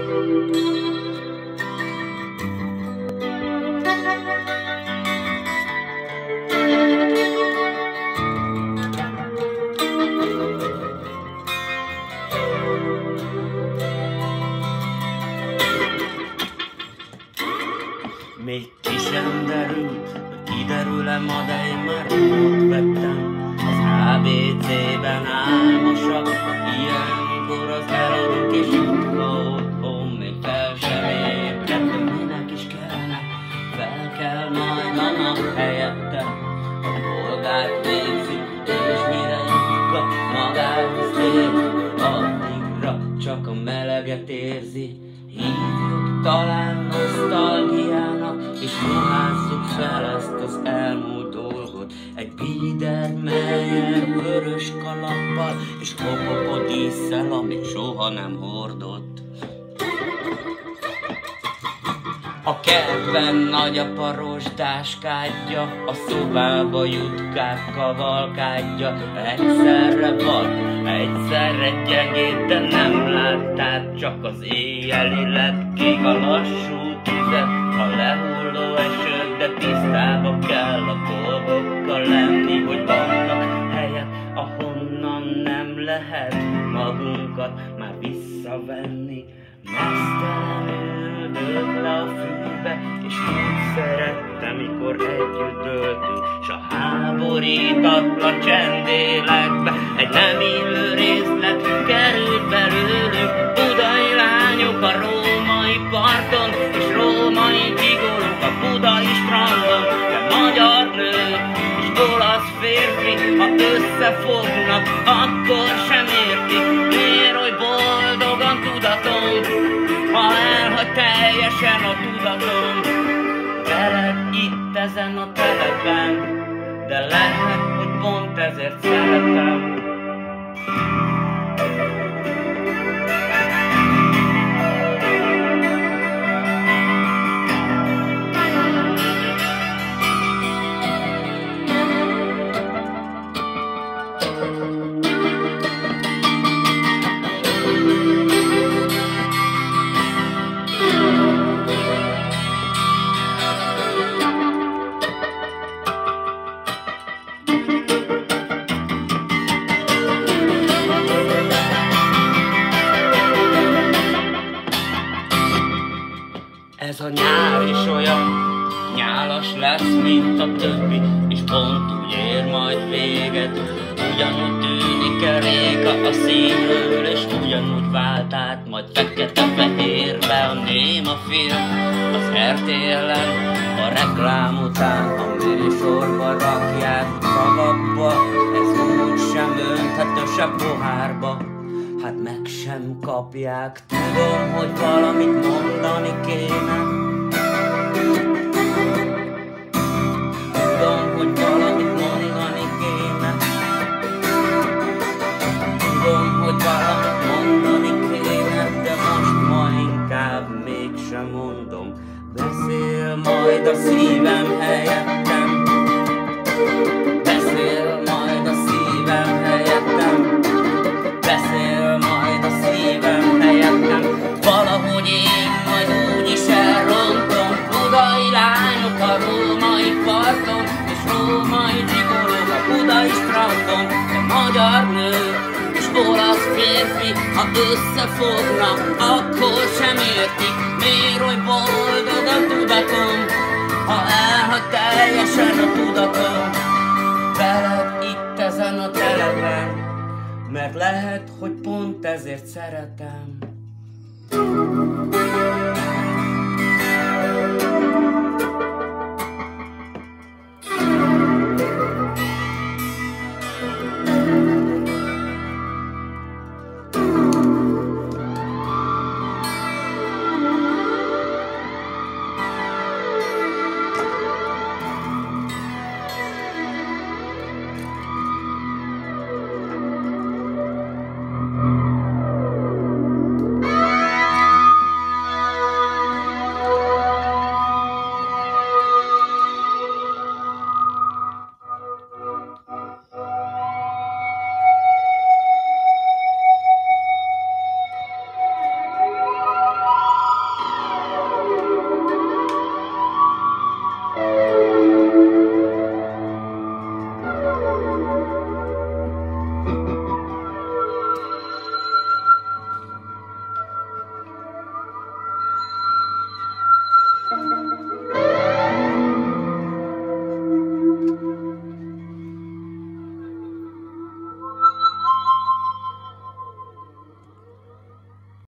Még ki sem derült, hogy kiderül-e ma, de én már ott vettem az ABC-ben álmosabb. Ilyenkor az eladok és jutva otthon még fel sem ébredtem. Minek is kellene, fel kell majd a nap helyette. A dolgát végzi, és mire jutva magához tér, addigra csak a meleget érzi. Hívjuk talán nosztalgiának, és ruházzuk fel ezt az elmúlt dolgot. Egy Biedermeier vörös kalappal, és kopogó dísszel, amit soha nem hordott. A kertben nagyapa rozsdáskádja, a szobába jutkák kavalkádja. Egyszerre vad, egyszerre gyengéd, de nem láttál, csak az éjjeli lepkék a lassú tüzet. A lehulló esők, de tisztába kell a dolgokkal lenni, hogy vannak helyek, ahonnan nem lehet magunkat már visszavenni. Mesztelenül dőlt le a fűbe, és úgy szerettem, mikor együtt döltünk, s a háborítatlan csendélekbe egy nem illő részlet került belőlünk. Budai lányok a római parton, és római gigolók a budai strandon, de magyar nők és olasz férfi, ha összefognak, akkor sem értik, miért oly boldogan tudatom, ha elhagy teljesen a tudatom. Veled itt ezen a telepen, de lehet, hogy pont ezért szeretem. Ez a nyár is olyan nyálas lesz, mint a többi, és pont úgy ér majd véget. Ugyanúgy tűnik Réka a színről, és ugyanúgy vált át majd fekete-fehérbe a néma film. Az RTL-en a reklám után a műsorba rakják szavakba, ez úgy sem önthető se pohárba. Hát meg sem kapják, tudom, hogy valamit mondani kéne. Tudom, hogy valamit mondani kéne. Tudom, hogy valamit mondani kéne, de most ma inkább mégsem mondom. Beszél majd a szívem helyettem. Beszél majd a szívem helyettem. Beszél majd a szívem helyettem. Valahogy én majd úgy is elrontom. Budai lányok a római parton, és római zsigolók a budai strandon, de magyar nő és olasz férfi, ha összefognak, akkor sem értik, miért oly boldog a tudatom, ha elhagy teljesen a tudatom. Veled itt ezen a telepen, mert lehet, hogy pont ezért szeretem.